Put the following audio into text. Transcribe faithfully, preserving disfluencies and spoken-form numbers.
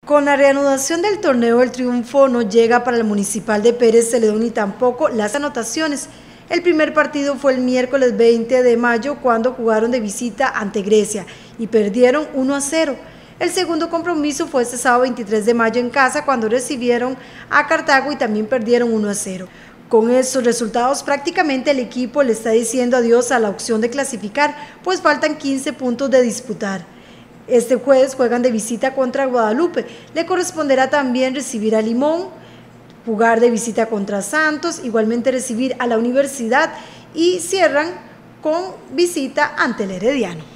Con la reanudación del torneo, el triunfo no llega para el Municipal de Pérez Celedón ni tampoco las anotaciones. El primer partido fue el miércoles veinte de mayo cuando jugaron de visita ante Grecia y perdieron uno a cero. El segundo compromiso fue este sábado veintitrés de mayo en casa cuando recibieron a Cartago y también perdieron uno a cero. Con estos resultados prácticamente el equipo le está diciendo adiós a la opción de clasificar, pues faltan quince puntos de disputar. Este jueves juegan de visita contra Guadalupe, le corresponderá también recibir a Limón, jugar de visita contra Santos, igualmente recibir a la Universidad y cierran con visita ante el Herediano.